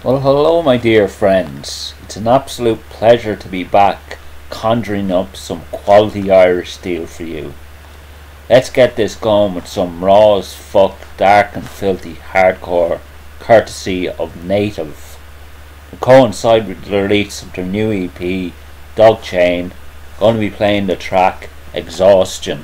Well, hello, my dear friends. It's an absolute pleasure to be back conjuring up some quality Irish steel for you. Let's get this going with some raw as fuck, dark and filthy hardcore, courtesy of Native. To coincide with the release of their new EP, Dog Chain, going to be playing the track Exhaustion.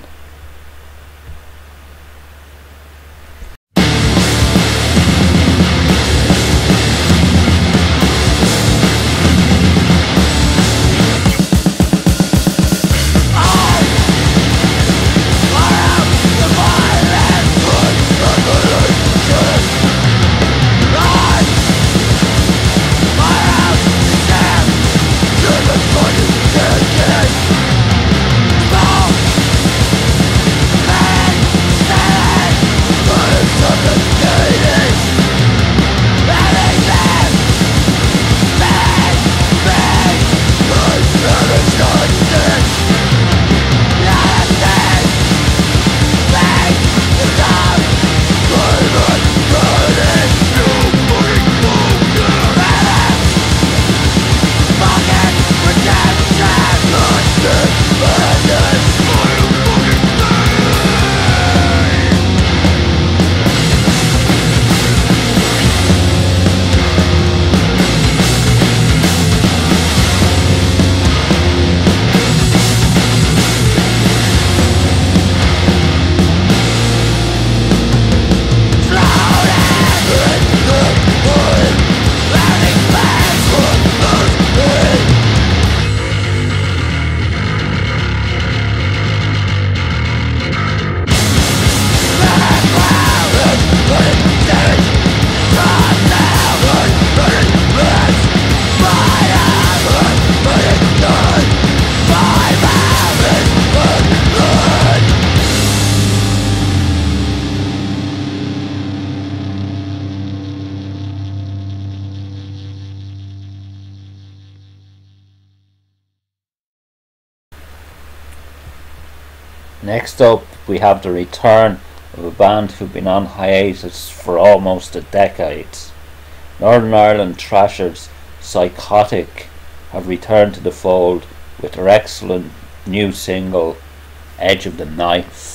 Next up, we have the return of a band who've been on hiatus for almost a decade. Northern Ireland thrashers Psychotic have returned to the fold with their excellent new single, Edge of the Knife.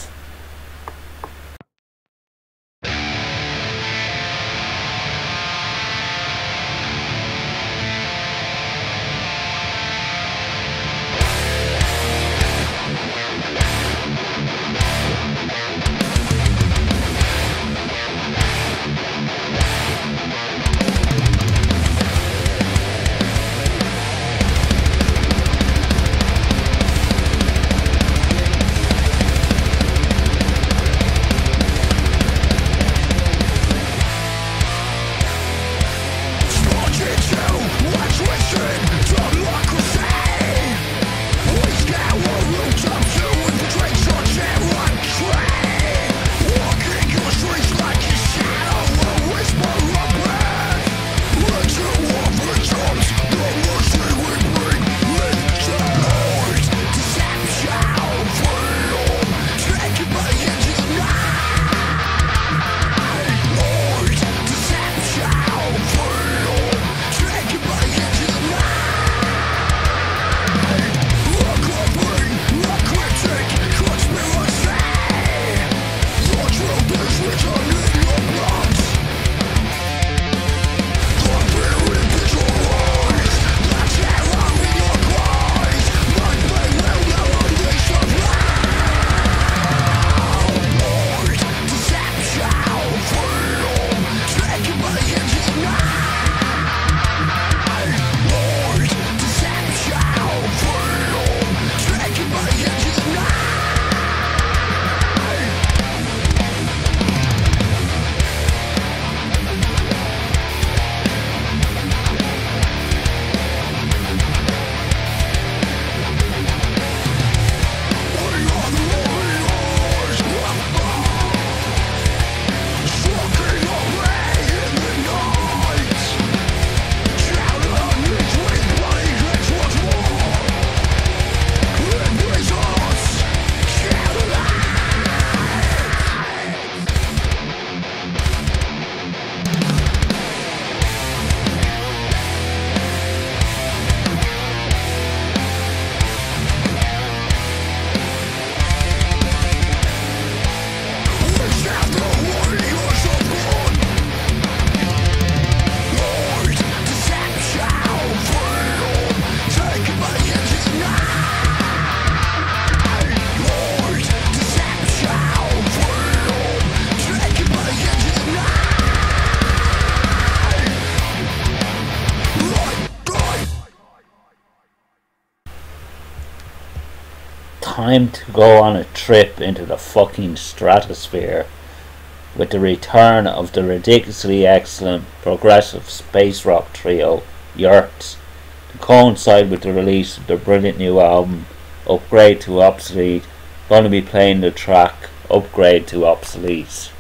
time to go on a trip into the fucking stratosphere with the return of the ridiculously excellent progressive space rock trio Yurts, to coincide with the release of their brilliant new album Upgrade to Obsolete. Going to be playing the track Upgrade to Obsolete.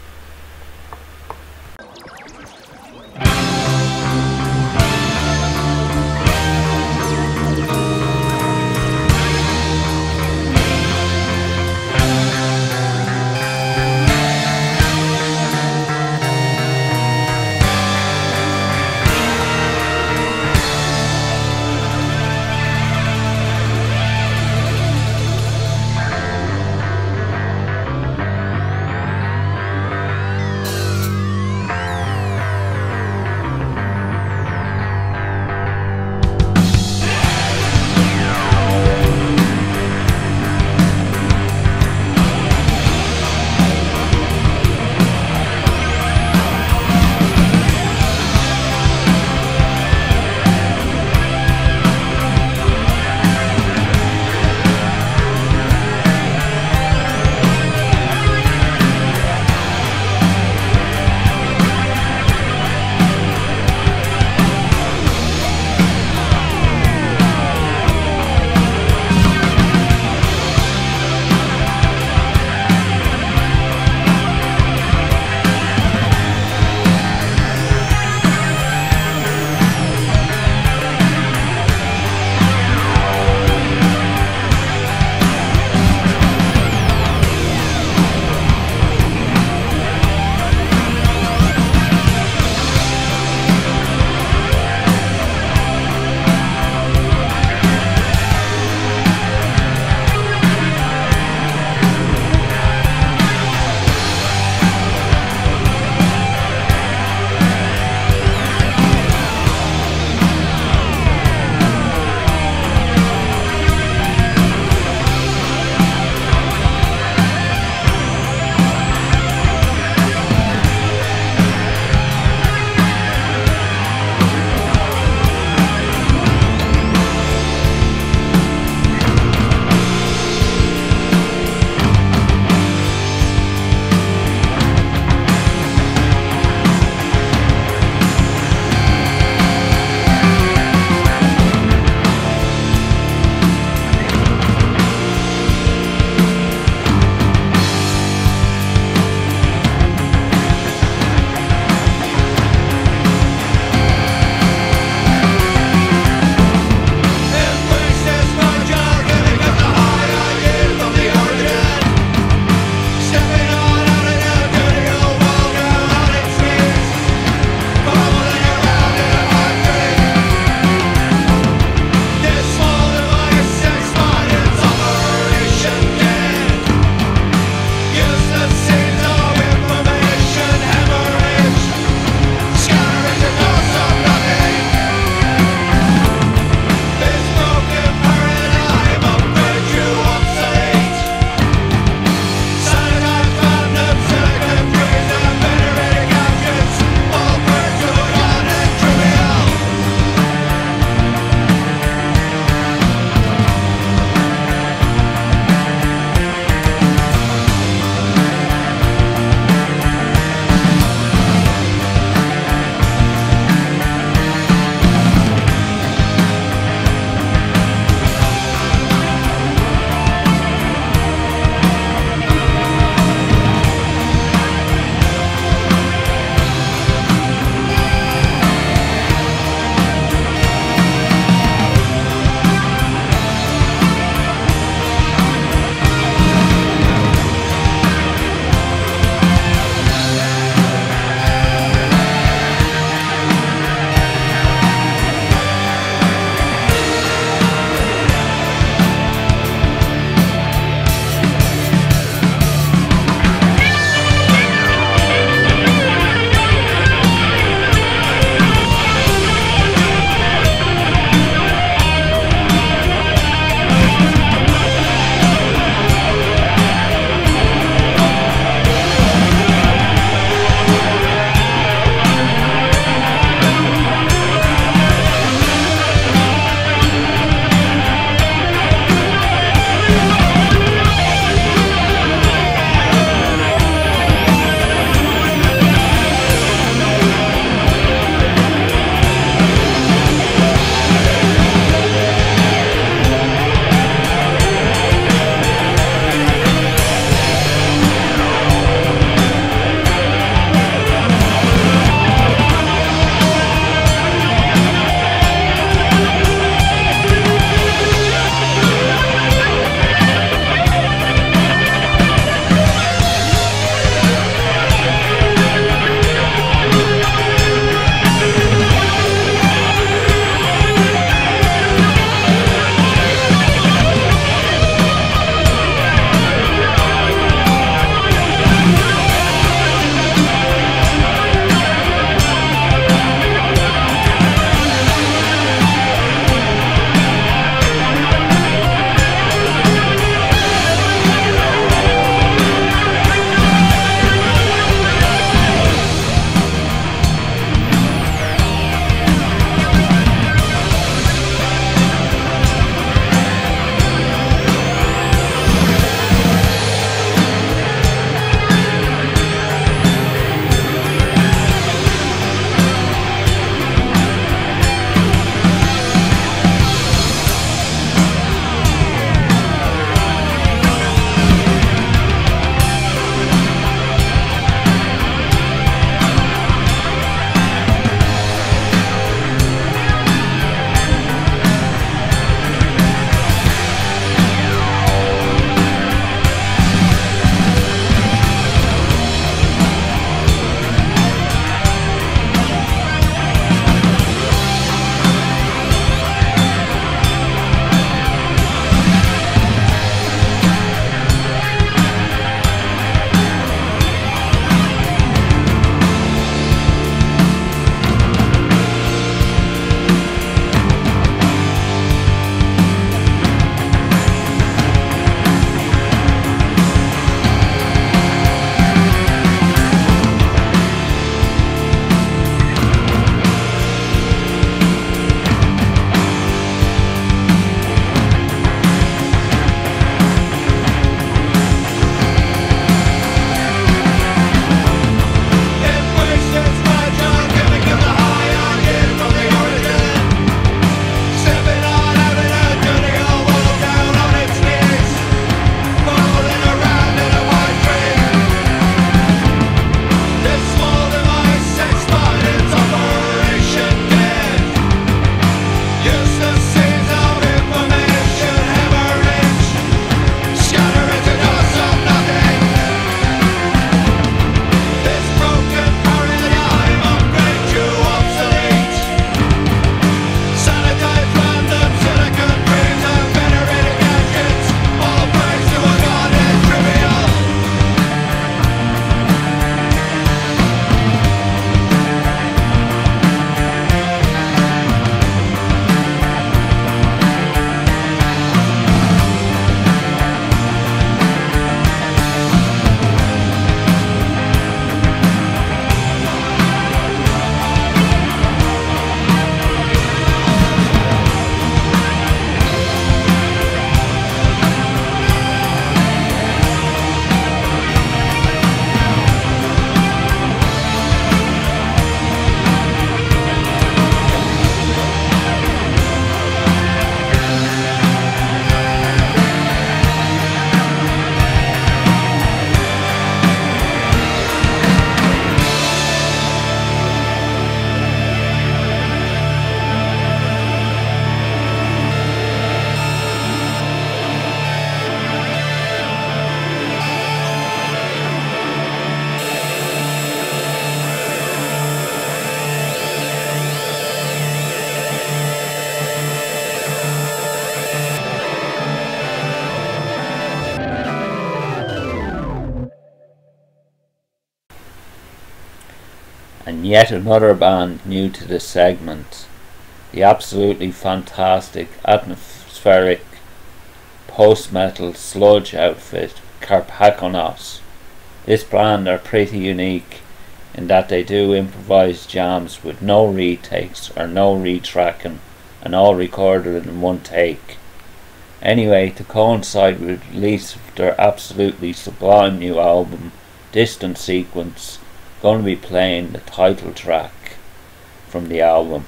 and yet another band new to this segment, the absolutely fantastic atmospheric post-metal sludge outfit Carpaconos. This band are pretty unique in that they do improvised jams with no retakes or no retracking, and all recorded in one take. Anyway, to coincide with the release of their absolutely sublime new album, Distant Sequence, going to be playing the title track from the album.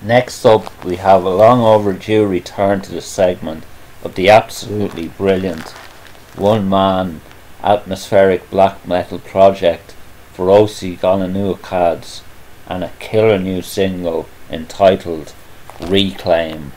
Next up, we have a long overdue return to the segment of the absolutely brilliant one-man atmospheric black metal project Feroci Gonanuacads and a killer new single entitled Reclaim.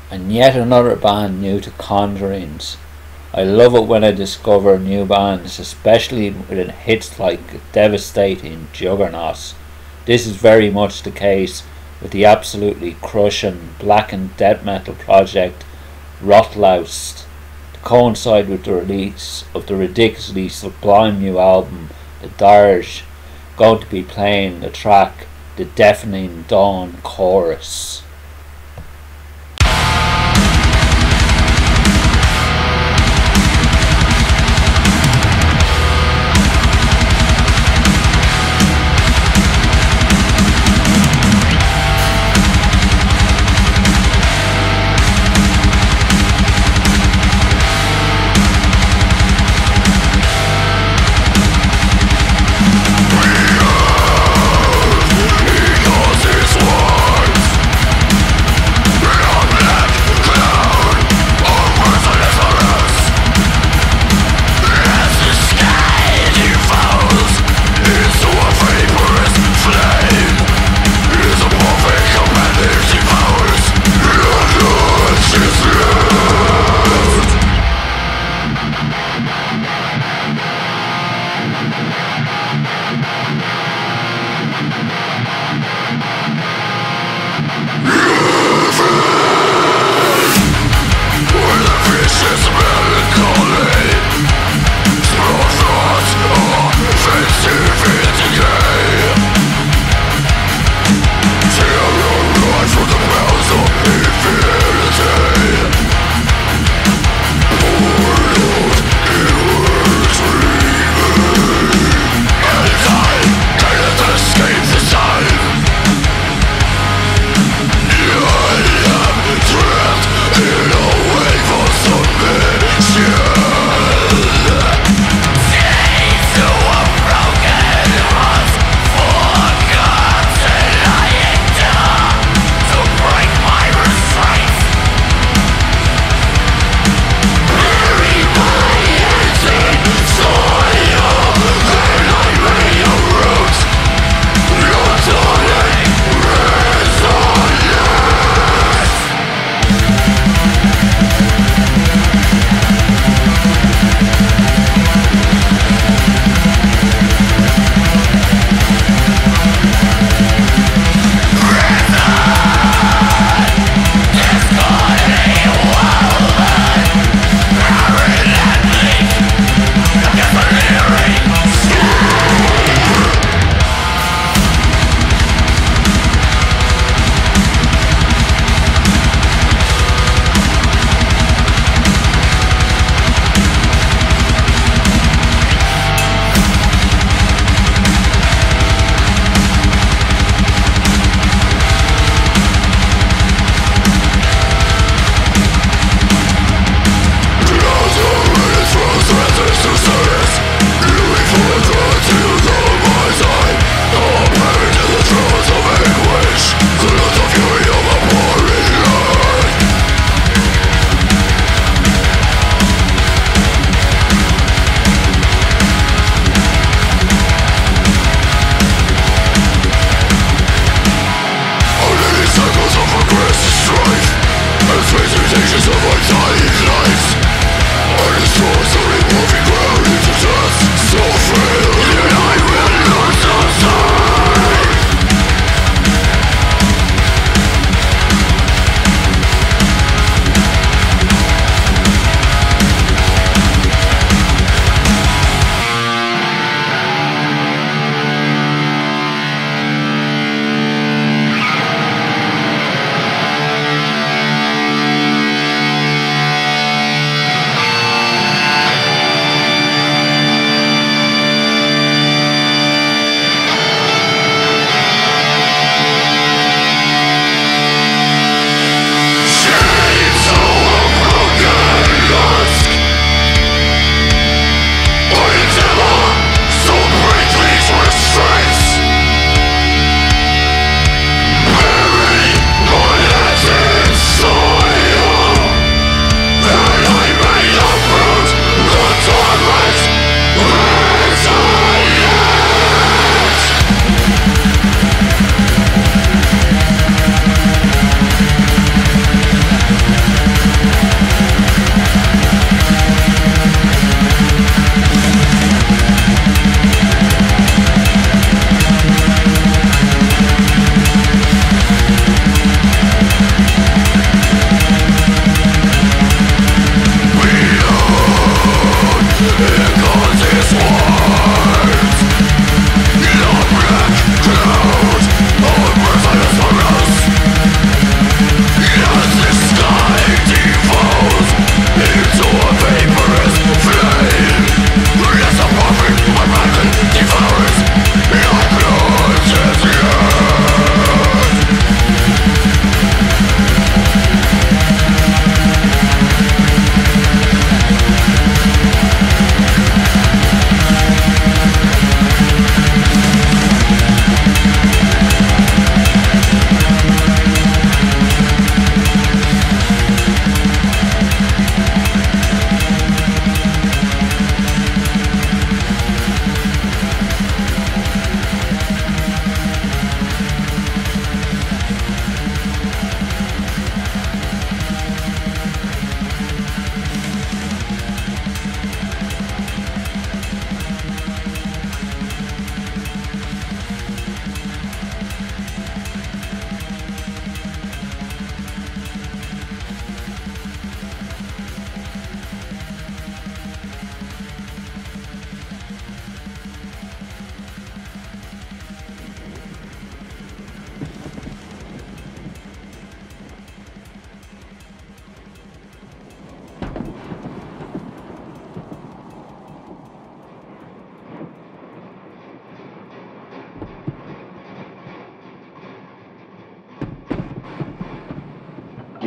And yet another band new to Conjurings. I love it when I discover new bands, especially with hits like Devastating Juggernaut. This is very much the case with the absolutely crushing black and death metal project Rotlaust, to coincide with the release of the ridiculously sublime new album The Dirge, going to be playing the track The Deafening Dawn Chorus.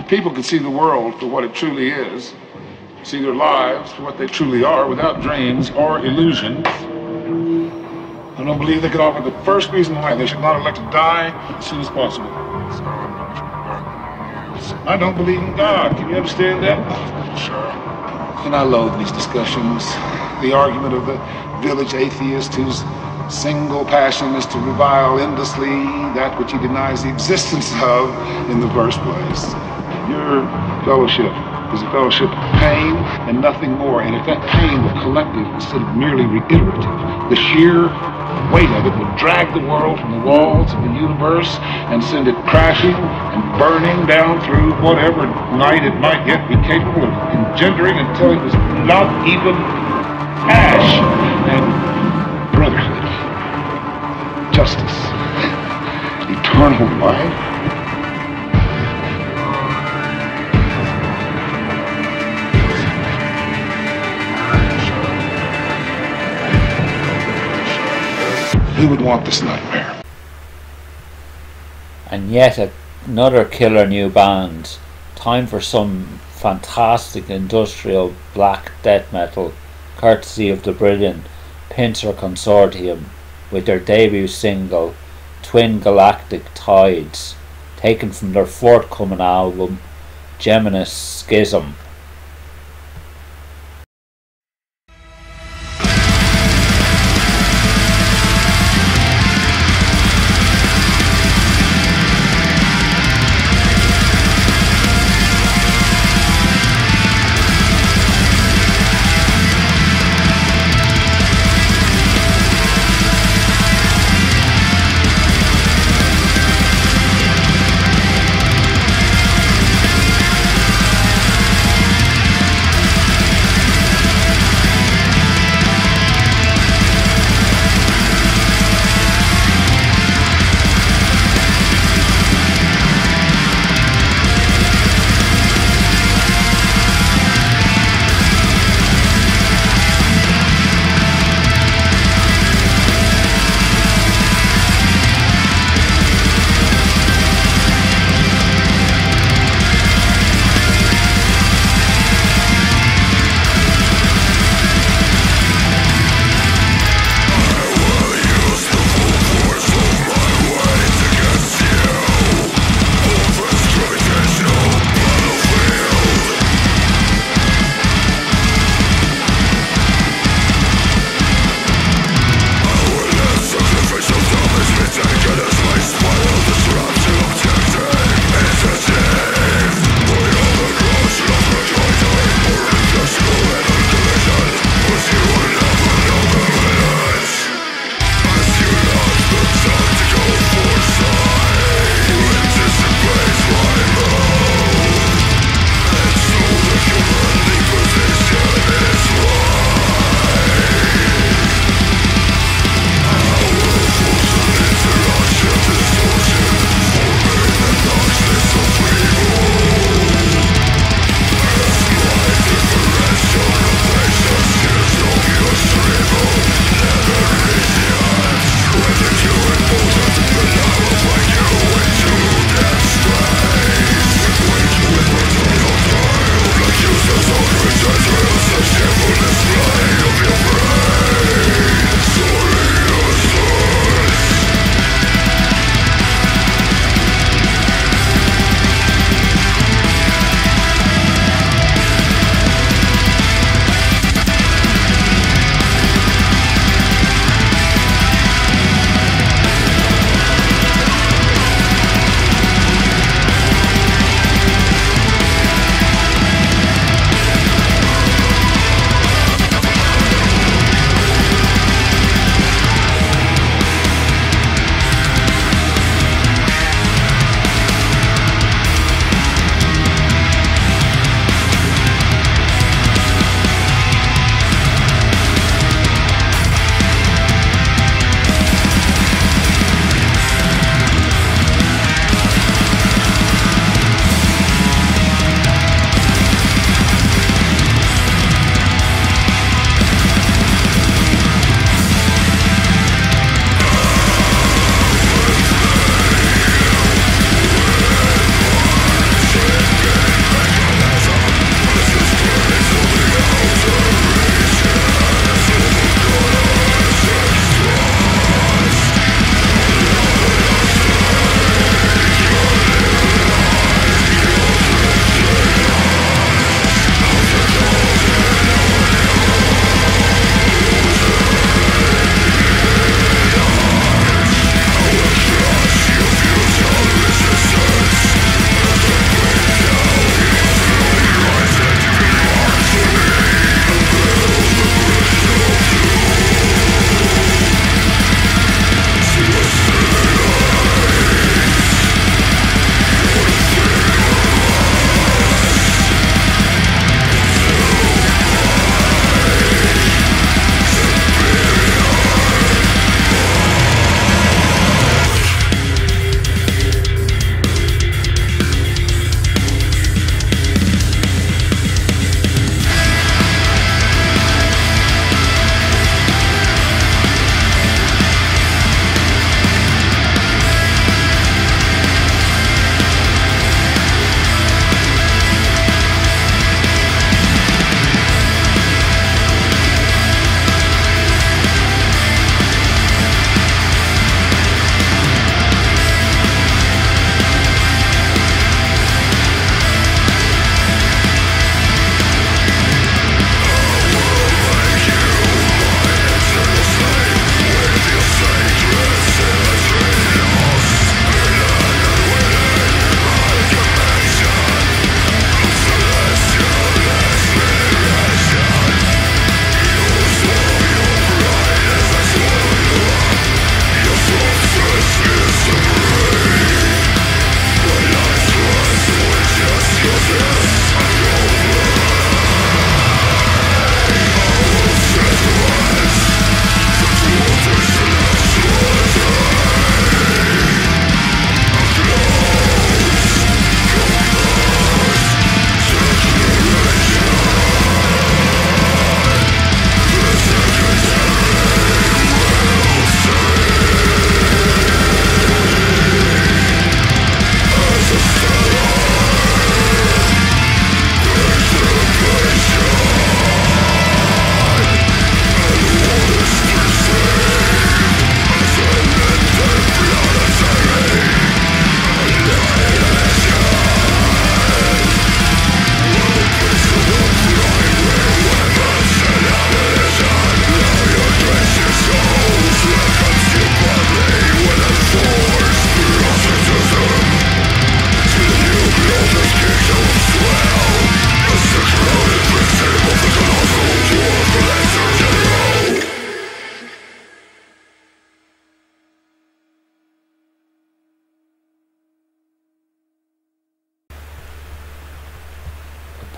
If people could see the world for what it truly is, see their lives for what they truly are without dreams or illusions, I don't believe they could offer the first reason why they should not elect to die as soon as possible. I don't believe in God. Can you understand that? And I loathe these discussions. The argument of the village atheist whose single passion is to revile endlessly that which he denies the existence of in the first place. Your fellowship is a fellowship of pain and nothing more. And if that pain were collective instead of merely reiterative, the sheer weight of it would drag the world from the walls of the universe and send it crashing and burning down through whatever night it might yet be capable of engendering until it was not even ash and brotherhood, justice, eternal life. Who would want this nightmare? And yet another killer new band. Time for some fantastic industrial black death metal, courtesy of the brilliant Pincer Consortium, with their debut single Twin Galactic Tides, taken from their forthcoming album Geminis Schism.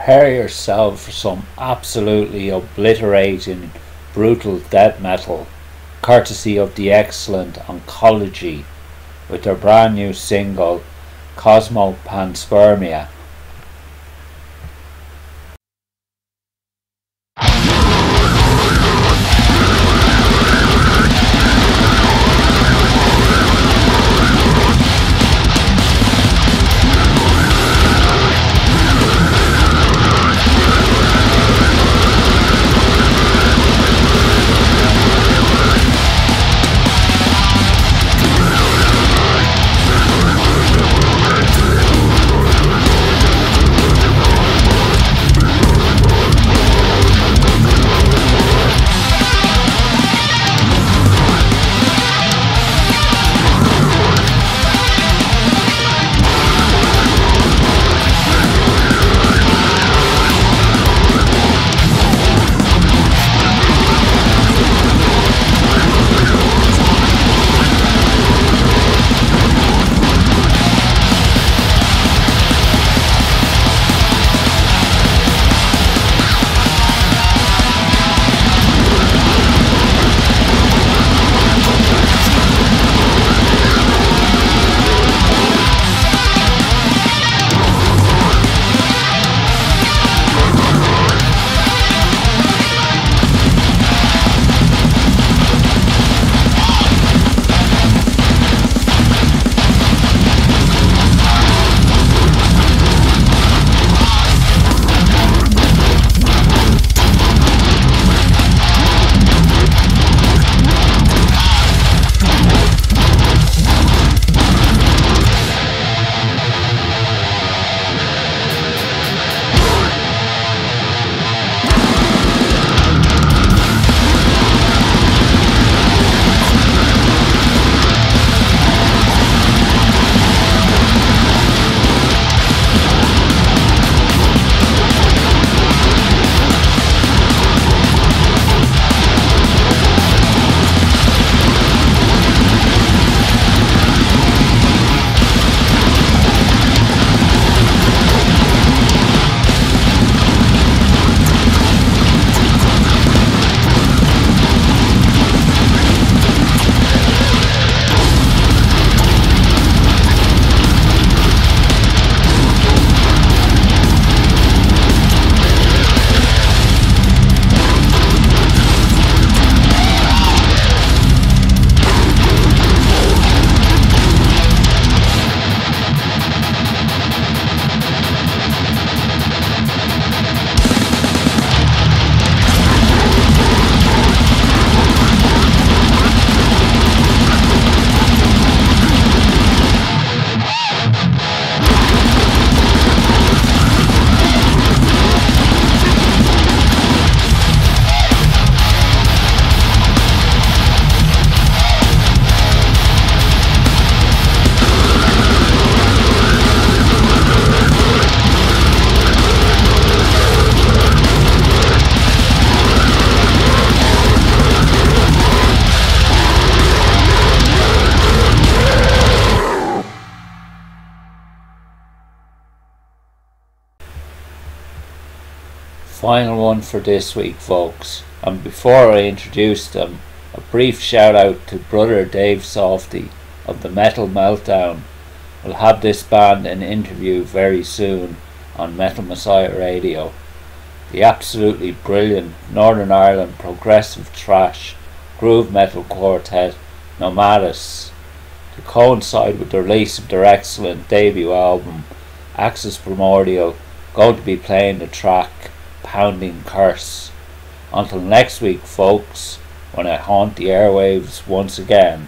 prepare yourself for some absolutely obliterating, brutal death metal, courtesy of the excellent Oncology, with their brand new single, Cosmopanspermia. Final one for this week, folks, and before I introduce them, a brief shout out to brother Dave Softy of the Metal Meltdown. We'll have this band in interview very soon on Metal Messiah Radio. The absolutely brilliant Northern Ireland progressive thrash groove metal quartet Nomadus, to coincide with the release of their excellent debut album Axis Primordial, going to be playing the track Pounding Curse. Until next week, folks, when I haunt the airwaves once again.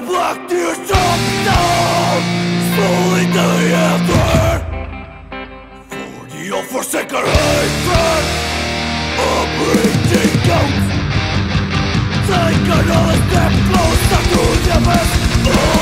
black tears drop down slowly to the ether. For the unforsaken hatred of breaching counts. Take another step closer to the abyss.